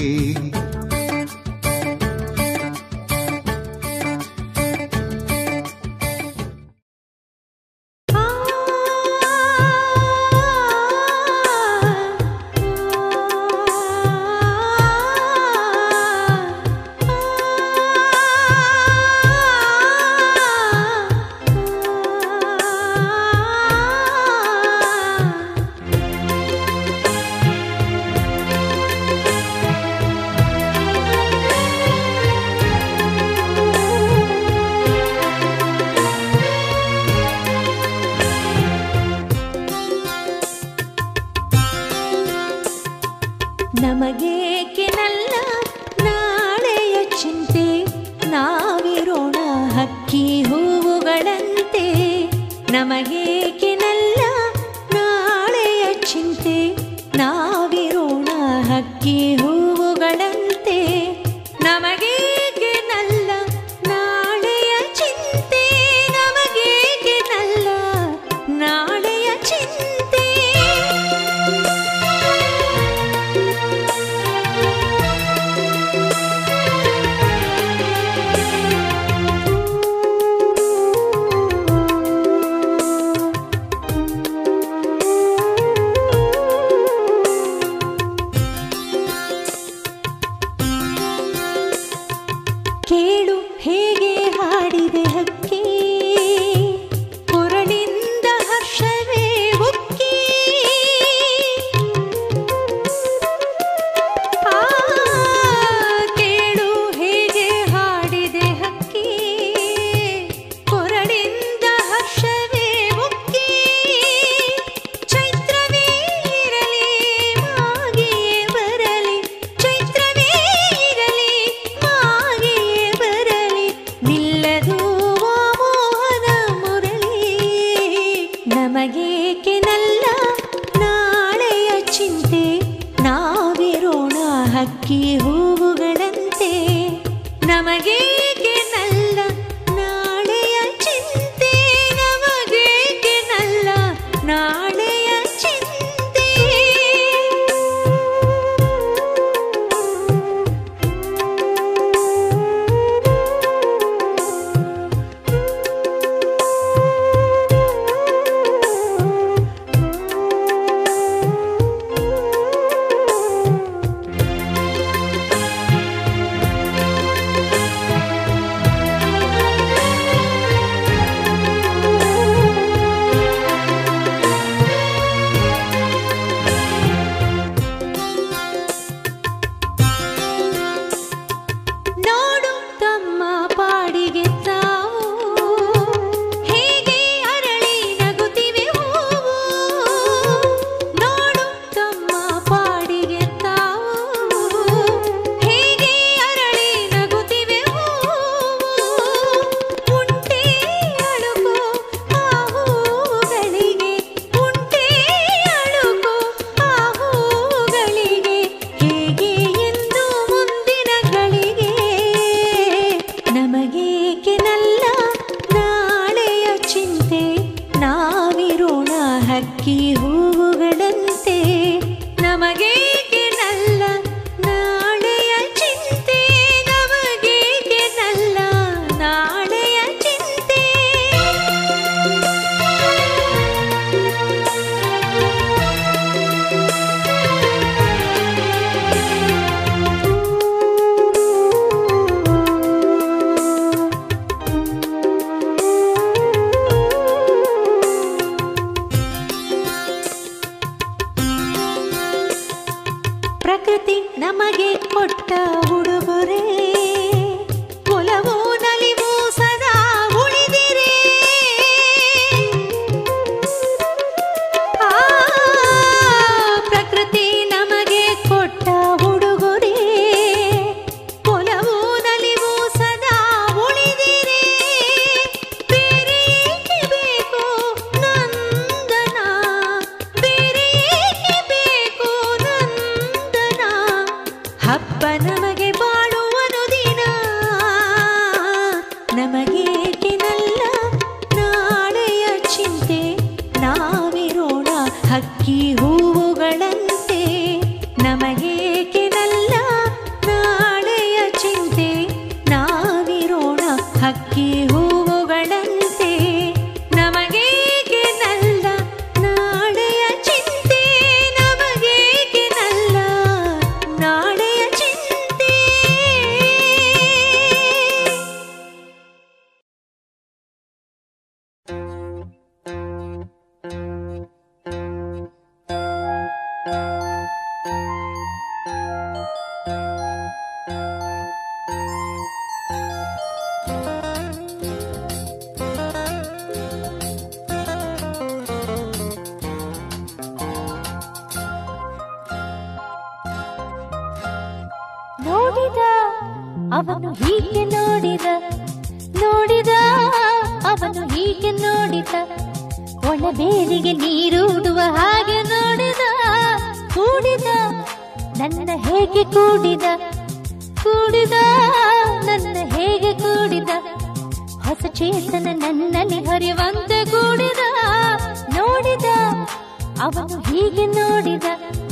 ನಮಗೇಕೆ ನಲ್ಲ ನಾಳೆಯ ಚಿಂತೆ, ನಾವಿರೋಣ ಹಕ್ಕಿ ಹೂವುಗಳಂತೆ. ನಮಗೇಕೆ ನಲ್ಲ ನಾಳೆಯ ಚಿಂತೆ, ನಾವಿರೋಣ ಹಕ್ಕಿ ಹೂವುಗಳಂತೆ. ನಮಗೇಕೆ ನಲ್ಲ ನಾಳೆಯ ಚಿಂತೆ, ನಮಗೇಕೆ ನಲ್ಲ ನಾಳೆಯ ಚಿಂತೆ. ಕೇಳು ಹೇಗೆ ಹಾಡಿದೆ ಹಕ್ಕಿ, ಕೊರಳಿಂದ ಹರ್ಷವೇ ಉಕ್ಕಿ. ಆ ಕೇಳು ಹೇಗೆ ಹಾಡಿದೆ ಹಕ್ಕಿ, ಕೊರಳಿಂದ ಹರ್ಷವೇ ಉಕ್ಕಿ. ಚೈತ್ರವೇ ಇರಲಿ ಮಾಗಿಯೇ ಬರಲಿ, ಚೈತ್ರವೇ ಇರಲಿ ಮಾಗಿಯೇ ಬರಲಿ. ನಮಗೇಕೆ ನಲ್ಲ ನಾಳೆಯ ಚಿಂತೆ ನಮಗೇಕೆ ನಲ್ಲ ನಾಳೆಯ ಚಿಂತೆ ಪ್ರಕೃತಿ ನಮಗೆ ಕೊಟ್ಟ ಉಡುಗೊರೆ ಒಲವು ನಲಿವು ಸದಾ ಉಳಿದಿರೆ ಆ ಪ್ರಕೃತಿ ನಮಗೆ ಕೊಟ್ಟ ಉಡುಗೊರೆ ಒಲವು ನಲಿವು ಸದಾ ಉಳಿದಿರೆ ಬೇರೆ ಏಕೆ ಬೇಕು ನಂದನ ಬೇರೆ ಏಕೆ ಬೇಕು ನಂದನ ಹಬ್ಬ ನಮಗೆ ಬಾಳುವನು ದಿನ ನಮಗೇಕೆ ನಲ್ಲ ನಾಳೆಯ ಚಿಂತೆ ನಾವಿರೋಣ ಹಕ್ಕಿ ಹೂವುಗಳಂತೆ ನಮಗೇಕೆ ನಲ್ಲ ನಾಳೆಯ ಚಿಂತೆ ನಾವಿರೋಣ ಹಕ್ಕಿ ಹೂವುಗಳಂತೆ ನಮಗೇಕೆ ನಲ್ಲ ನಾಳೆಯ ಚಿಂತೆ ನಮಗೇಕೆ ನಲ್ಲ ನಾಳೆಯ ಚಿಂತೆ ನೋಡಿದ ಅವನು ಹೀಗೆ ನೋಡಿದ ನೋಡಿದ ಅವನು ಹೀಗೆ ನೋಡಿದ ಒಳಬೇರಿಗೆ ನೀರೂಡುವ ಹಾಗೆ ನೋಡಿದ ಕೂಡಿದ ನನ್ನ ಹೇಗೆ ಕೂಡಿದ ಕೂಡಿದ ನನ್ನ ಹೇಗೆ ಕೂಡಿದ ಹೊಸ ಚೇತನ ನನ್ನಲ್ಲಿ ಹರಿವಂತೆ ಕೂಡಿದ ನೋಡಿದ ಅವನು ಹೀಗೆ ನೋಡಿದ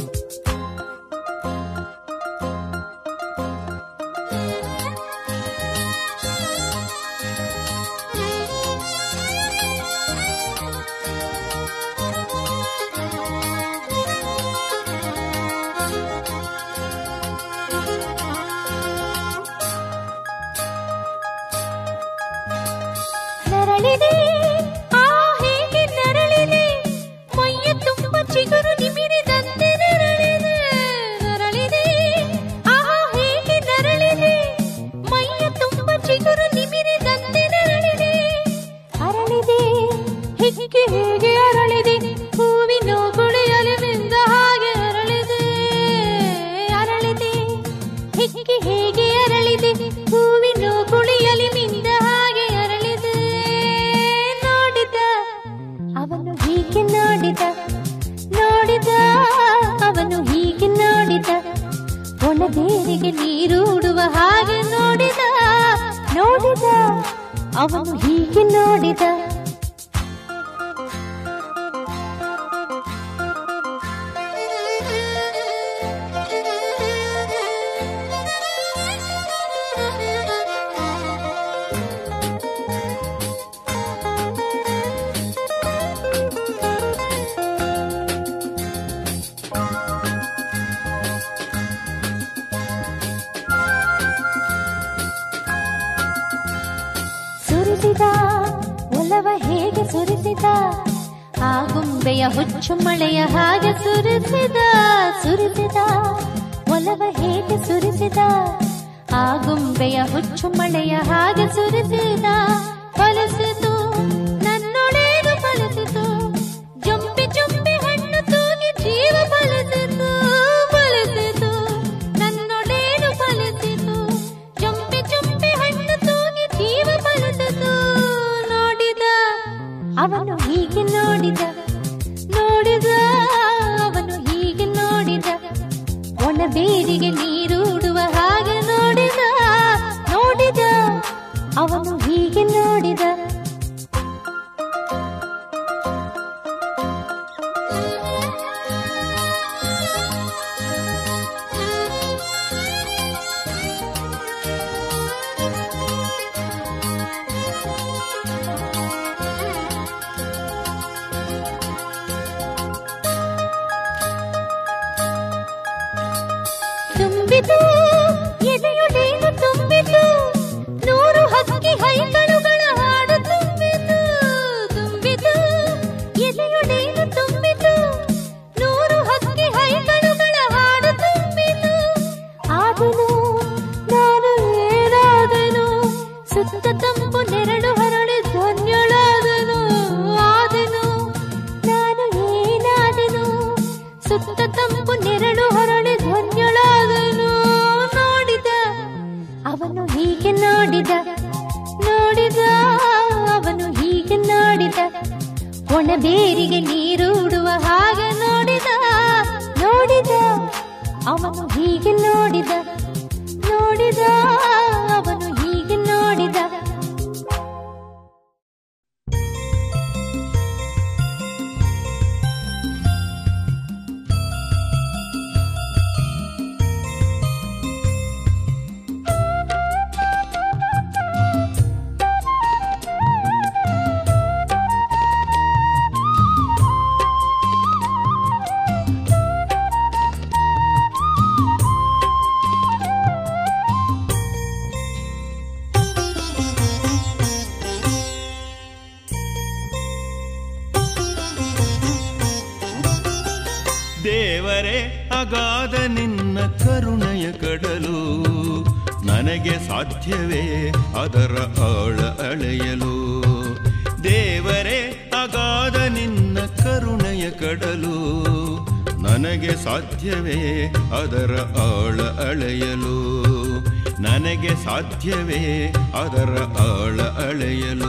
ನರಳಿದೆ ಆ ಹೇಗೆ ನರಳಿದೆ ಮೈಯ ತುಂಬ ಚಿಗುರು ನಿಮಿರಿದಂತೆ ನರಳಿದೆ ನರಳಿದೆ ಆ ಹೇಗೆ ನರಳಿದೆ ಮೈಯ ತುಂಬ ಚಿಗುರು ನಿಮಿರಿದಂತೆ ನರಳಿದೆ ಅರಳಿದೆ ಹಿಕ್ಕಿ ಹೇಗೆ ಅರಳಿದೆ ಹೂವಿನ ಗುಳಿಯಲಿನಿಂದ ಹಾಗೆ ಅರಳಿದೆ ಅರಳಿದೆ ಹಿಕ್ಕಿ ಹೇಗೆ ಅರಳಿದೆ ಹೂವಿನ ಗುಳಿಯಲಿನಿಂದ ಹಾಗೆ ಅರಳಿದೆ ಅವನು ಹೀಗೆ ನೋಡಿದ. ಒಲವ ಹೇಗೆ ಸುರಿಸಿದ, ಆ ಗುಂಬೆಯ ಹುಚ್ಚು ಮಳೆಯ ಹಾಗೆ ಸುರಿಸಿದ. ಸುರಿಸಿದ ಒಲವ ಹೇಗೆ ಸುರಿಸಿದ, ಆ ಗುಂಬೆಯ ಹುಚ್ಚು ಮಳೆಯ ಹಾಗೆ ಸುರಿಸಿದ. ಫಲಿಸಿತು ನನ್ನೊಳೇನು ಫಲಿಸಿತು, ಜೊಂಪಿ ಜೊಂಪಿ ಹಣ್ಣು ತೂಗಿ ಜೀವ ಫಲಿಸಿತು. ಫಲಿಸಿತು ನನ್ನೊಳೇನು ಫಲಿಸಿತು, ಜೊಂಪಿ ಜೊಂಪಿ ಹಣ್ಣು ತೂಗಿ ಜೀವ ಫಲಿಸಿತು. ಅವನು ಹೀಗೆ ನೋಡಿದ, ನೋಡಿದ ಅವನು ಹೀಗೆ ನೋಡಿದ. ಒಣ ಬೇರಿಗೆ ನೀರೂಡುವ ಹಾಗೆ ನೋಡಿದ, ನೋಡಿದ ಅವನು ಹೀಗೆ ನೋಡಿದ. ತುಂಬಿತು ಎದೆಯೊಡೇನು ತುಂಬಿತು, ನೂರು ಹಕ್ಕಿ ಹೈಕಳುಗಳ ಹಾಡು ತುಂಬಿತು. ತುಂಬಿತು ಎದೆಯೊಡೇನು ತುಂಬಿತು, ನೂರು ಹಕ್ಕಿ ಹೈಕಳುಗಳ ಹಾಡು ತುಂಬಿತು. ಆದನು ನಾನು ಏನಾದನು, ಸುತ್ತ ತಂಪು ನೆರಳು ಹರಡಿ ಧನ್ಯಳಾದನು. ಆದನು ನಾನು ಏನಾದನು, ಸುತ್ತ ತಂಪು ನೆರಳು ಹರಡಿ ಧನ್ಯಳಾದನು. ನೋಡಿದ ಅವನು ಹೀಗೆ ನೋಡಿದ, ನೋಡಿದ ಅವನು ಹೀಗೆ ನೋಡಿದ. ಒಣ ಬೇರಿಗೆ ನೀರೂಡುವ ಹಾಗೆ ನೋಡಿದ, ನೋಡಿದ ಅವನು ಹೀಗೆ ನೋಡಿದ, ನೋಡಿದ ಅವನು ಹೀಗೆ ನೋಡಿದ. ದೇವರೇ ಅಗಾಧ ನಿನ್ನ ಕರುಣೆಯ ಕಡಲು, ನನಗೆ ಸಾಧ್ಯವೇ ಅದರ ಆಳ ಅಳೆಯಲು. ದೇವರೇ ಅಗಾಧ ನಿನ್ನ ಕರುಣೆಯ ಕಡಲು, ನನಗೆ ಸಾಧ್ಯವೇ ಅದರ ಆಳ ಅಳೆಯಲು. ನನಗೆ ಸಾಧ್ಯವೇ ಅದರ ಆಳ ಅಳೆಯಲು.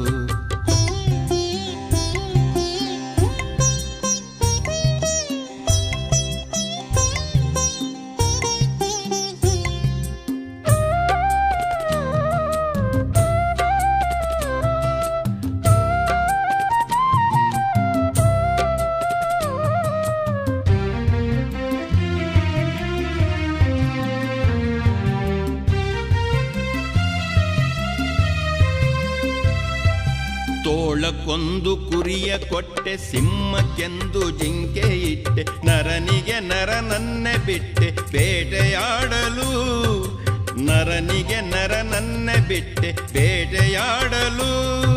ತೋಳಕ್ಕೊಂದು ಕುರಿಯ ಕೊಟ್ಟೆ, ಸಿಂಹಕ್ಕೆಂದು ಜಿಂಕೆ ಇಟ್ಟೆ. ನರನಿಗೆ ನರನನ್ನೆ ಬಿಟ್ಟೆ ಬೇಟೆಯಾಡಲು, ನರನಿಗೆ ನರನನ್ನೆ ಬಿಟ್ಟೆ ಬೇಟೆಯಾಡಲು.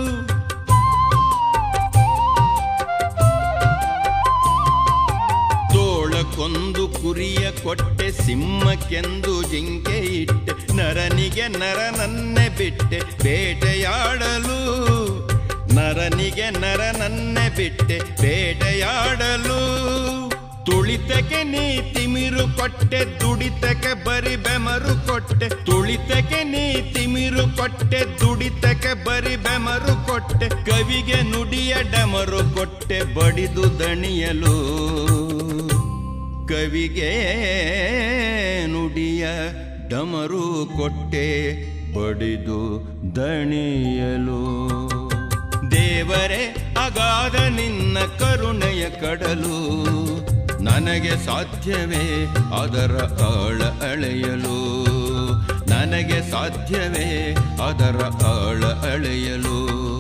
ತೋಳಕ್ಕೊಂದು ಕುರಿಯ ಕೊಟ್ಟೆ, ಸಿಂಹಕ್ಕೆಂದು ಜಿಂಕೆ ಇಟ್ಟೆ. ನರನಿಗೆ ನರನನ್ನೆ ಬಿಟ್ಟೆ ಬೇಟೆಯಾಡಲು, ನರನಿಗೆ ನರನನ್ನೆ ಬಿಟ್ಟೆ ಬೇಟೆಯಾಡಲು. ತುಳಿತಕ್ಕೆ ನೀ ತಿಮಿರು ಕೊಟ್ಟೆ, ದುಡಿತಕ್ಕೆ ಬರಿ ಬೆಮರು ಕೊಟ್ಟೆ. ತುಳಿತಕ್ಕೆ ನೀ ತಿಮಿರು ಕೊಟ್ಟೆ, ದುಡಿತಕ್ಕೆ ಬರಿ ಬೆಮರು ಕೊಟ್ಟೆ. ಕವಿಗೆ ನುಡಿಯ ಡಮರು ಕೊಟ್ಟೆ ಬಡಿದು ದಣಿಯಲು, ಕವಿಗೆ ನುಡಿಯ ಡಮರು ಕೊಟ್ಟೆ ಬಡಿದು ದಣಿಯಲು. ದೇವರೇ ಅಗಾಧ ನಿನ್ನ ಕರುಣೆಯ ಕಡಲು, ನನಗೆ ಸಾಧ್ಯವೇ ಅದರ ಆಳ ಅಳೆಯಲು. ನನಗೆ ಸಾಧ್ಯವೇ ಅದರ ಆಳ ಅಳೆಯಲು.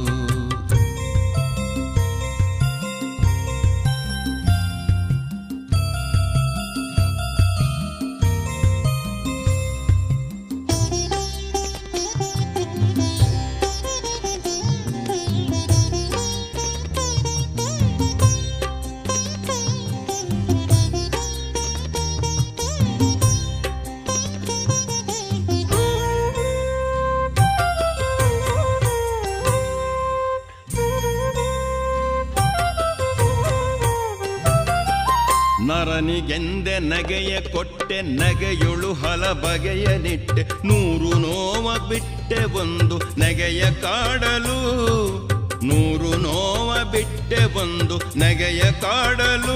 ನರನಿಗೆಂದೆ ನಗೆಯ ಕೊಟ್ಟೆ, ನಗೆಯೊಳು ಹಲ ಬಗೆಯ ನಿಟ್ಟೆ. ನೂರು ನೋವ ಬಿಟ್ಟೆ ಒಂದು ನಗೆಯ ಕಾಡಲು. ನೂರು ನೋವ ಬಿಟ್ಟೆ ಒಂದು ನಗೆಯ ಕಾಡಲು.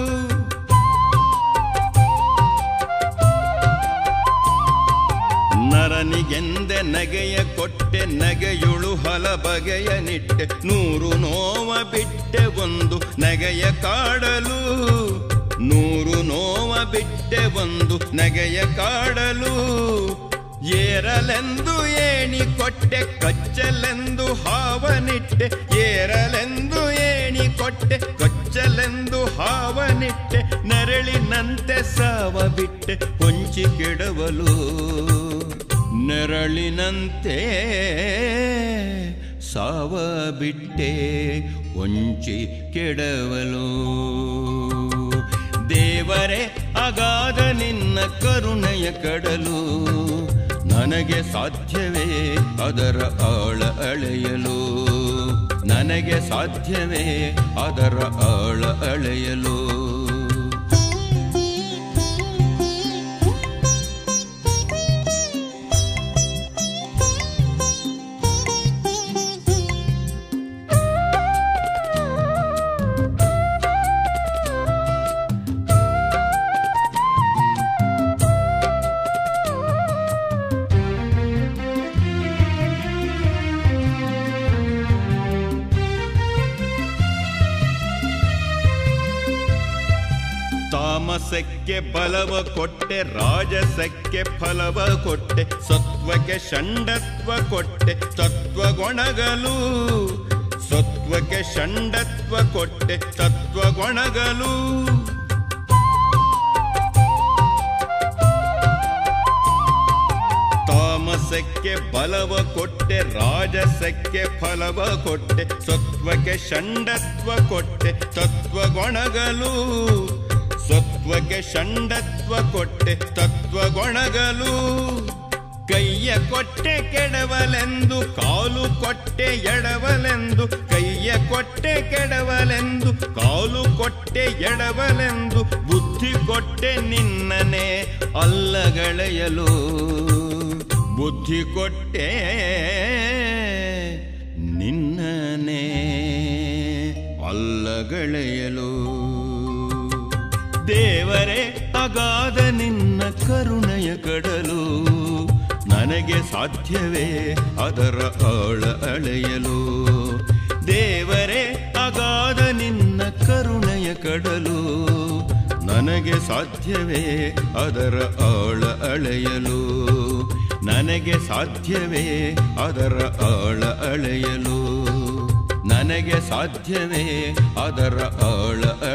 ನರನಿಗೆಂದೆ ನಗೆಯ ಕೊಟ್ಟೆ, ನಗೆಯೊಳು ಹಲ ಬಗೆಯ ನಿಟ್ಟೆ. ನೂರು ನೋವ ಬಿಟ್ಟೆ ಒಂದು ನಗೆಯ ಕಾಡಲು. ನೂರು ನೋವ ಬಿಟ್ಟೆ ಒಂದು ನಗೆಯ ಕಾಡಲು. ಏರಲೆಂದು ಏಣಿ ಕೊಟ್ಟೆ, ಕಚ್ಚಲೆಂದು ಹಾವನಿಟ್ಟೆ. ಏರಲೆಂದು ಏಣಿ ಕೊಟ್ಟೆ, ಕಚ್ಚಲೆಂದು ಹಾವನಿಟ್ಟೆ. ನೆರಳಿನಂತೆ ಸಾವ ಬಿಟ್ಟೆ ಹೊಂಚಿ ಕೆಡವಲು. ನೆರಳಿನಂತೆ ಸಾವ ಬಿಟ್ಟೆ ಹೊಂಚಿ ಕೆಡವಲು. ದೇವರೇ ಅಗಾಧ ನಿನ್ನ ಕರುಣೆಯ ಕಡಲು, ನನಗೆ ಸಾಧ್ಯವೇ ಅದರ ಆಳ ಅಳೆಯಲು. ನನಗೆ ಸಾಧ್ಯವೇ ಅದರ ಆಳ ಅಳೆಯಲು. ತಾಮಸಕ್ಕೆ ಬಲವ ಕೊಟ್ಟೆ, ರಾಜಸಕ್ಕೆ ಫಲವ ಕೊಟ್ಟೆ. ಸತ್ವಕ್ಕೆ ಷಂಡತ್ವ ಕೊಟ್ಟೆ, ತತ್ವಗೊಣಗಲು. ಸತ್ವಕ್ಕೆ ಷಂಡತ್ವ ಕೊಟ್ಟೆ, ತತ್ವಗೊಣಗಲು. ತಾಮಸಕ್ಕೆ ಬಲವ ಕೊಟ್ಟೆ, ರಾಜಸಕ್ಕೆ ಫಲವ ಕೊಟ್ಟೆ. ಸತ್ವಕ್ಕೆ ಷಂಡತ್ವ ಕೊಟ್ಟೆ, ತತ್ವಗೊಣಗಲು. ಸತ್ವಕ್ಕೆ ಷಂಡತ್ವ ಕೊಟ್ಟೆ, ತತ್ವಗೊಣಗಲು. ಕೈಯ ಕೊಟ್ಟೆ ಕೆಡವಲೆಂದು, ಕಾಲು ಕೊಟ್ಟೆ ಎಡವಲೆಂದು. ಕೈಯ ಕೊಟ್ಟೆ ಕೆಡವಲೆಂದು, ಕಾಲು ಕೊಟ್ಟೆ ಎಡವಲೆಂದು. ಬುದ್ಧಿ ಕೊಟ್ಟೆ ನಿನ್ನನೆ ಅಲ್ಲಗಳೆಯಲು. ಬುದ್ಧಿ ಕೊಟ್ಟೆ ನಿನ್ನನೆ ಅಲ್ಲಗಳೆಯಲು. ದೇವರೇ ಅಗಾಧ ನಿನ್ನ ಕರುಣೆಯ ಕಡಲು, ನನಗೆ ಸಾಧ್ಯವೇ ಅದರ ಆಳ ಅಳೆಯಲು. ದೇವರೇ ಅಗಾಧ ನಿನ್ನ ಕರುಣೆಯ ಕಡಲು, ನನಗೆ ಸಾಧ್ಯವೇ ಅದರ ಆಳ ಅಳೆಯಲು. ನನಗೆ ಸಾಧ್ಯವೇ ಅದರ ಆಳ ಅಳೆಯಲು. ನನಗೆ ಸಾಧ್ಯವೇ ಅದರ ಆಳ